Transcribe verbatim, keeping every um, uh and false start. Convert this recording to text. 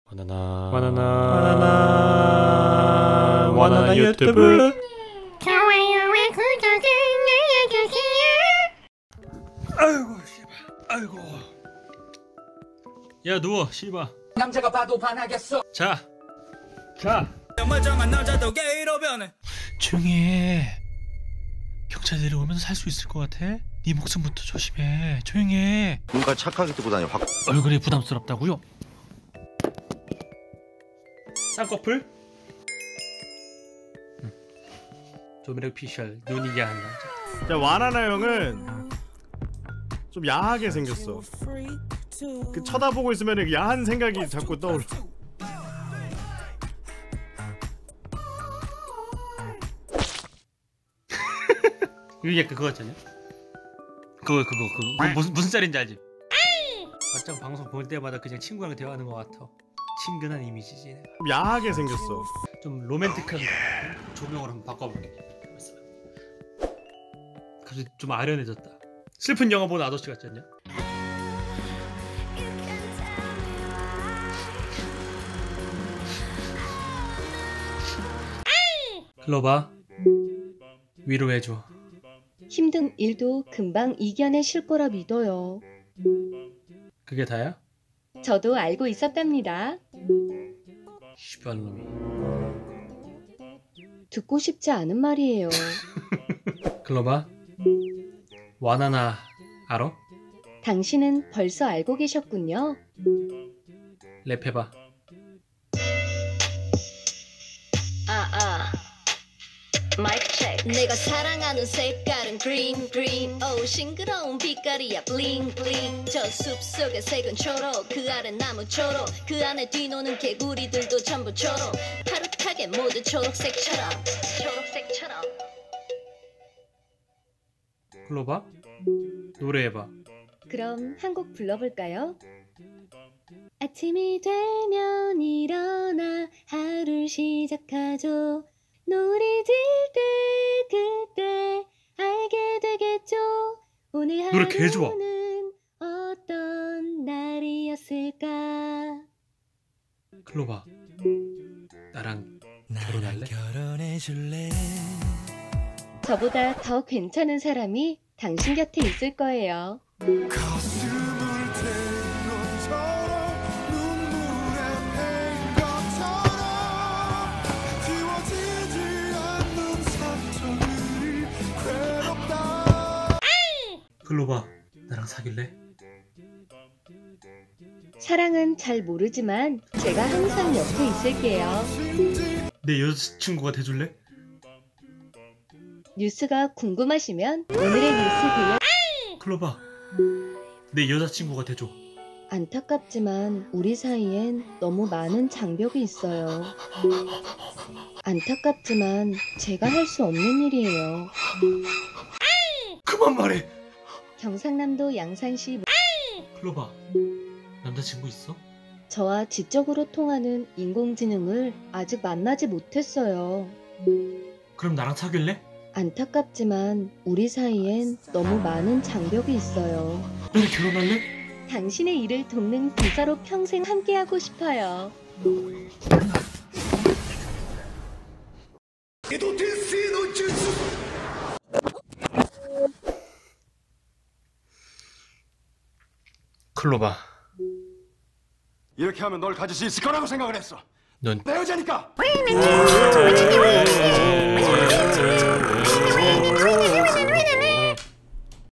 바나나 바나나 바나나 바나나 유튜브 좋아요와 구독을 눌러주세요. 아이고 씨발 아이고 야 누워 씨발 남자가 봐도 반하겠어. 자 자 멀쩡한 남자도 게이로 변해. 조용히 해. 경찰들이 오면 살 수 있을 것 같아? 네 목숨부터 조심해. 조용히 해. 뭔가 착하게 뜨고 다녀. 확. 얼굴이 부담스럽다고요? 쌍꺼풀? 응. 조미력 피셜 눈이 야한 남자. 자, 와나나 형은 좀 야하게 생겼어. 그 쳐다보고 있으면 그 야한 생각이 자꾸 떠올라. 이거 약간 그거 같잖아. 그거 그거 그거, 그거 무슨 무슨 짤인지 알지? 맞짱 방송 볼 때마다 그냥 친구랑 대화하는 것 같아. 친근한 이미지지. 좀 야하게 생겼어. 좀 로맨틱한 조명을 한번 바꿔볼게. 갑자기 좀 아련해졌다. 슬픈 영화 보는 아저씨 같지 않냐? 클로바 위로해줘. 힘든 일도 금방 이겨내실 거라 믿어요. 그게 다야? 저도 알고 있었답니다. 씨발놈이. 듣고 싶지 않은 말이에요. 클로바 와나나 알아? 당신은 벌써 알고 계셨군요. 랩해봐. 아, 아. 마이크 체크. 내가 사랑하는 색깔은 green, green. 오, 싱그러운 빛깔이야 bling, bling. 저 숲속의 색은 초록, 그 아래 나무 초록, 그 안에 뛰노는 개구리들도 전부 초록. 파릇하게 모두 초록색처럼, 초록색처럼. 클로바 노래해봐. 그럼 한 곡 불러볼까요? 아침이 되면 일어나 하루를 시작하죠. 노래 질 때 그때 알게 되겠죠. 오늘 노래 개 좋아. 하루는 어떤 날이었을까. 클로바 나랑 결혼할래? 저보다 더 괜찮은 사람이 당신 곁에 있을 거예요. 클로바 나랑 사귈래? 사랑은 잘 모르지만 제가 항상 옆에 있을게요. 내 여자친구가 돼줄래? 뉴스가 궁금하시면 오늘의 뉴스 들려. 클로바 내 여자친구가 돼줘. 안타깝지만 우리 사이엔 너무 많은 장벽이 있어요. 안타깝지만 제가 할 수 없는 일이에요. 그만 말해. 경상남도 양산시. 클로바 남자친구 있어? 저와 지적으로 통하는 인공지능을 아직 만나지 못했어요. 그럼 나랑 사귈래? 안타깝지만 우리 사이엔 너무 많은 장벽이 있어요. 나랑 결혼할래? 당신의 일을 돕는 부사로 평생 함께하고 싶어요. 클로바 이렇게 하면 널 가질 수 있을 거라고 생각을 했어. 넌 내 여자니까. 왜냐면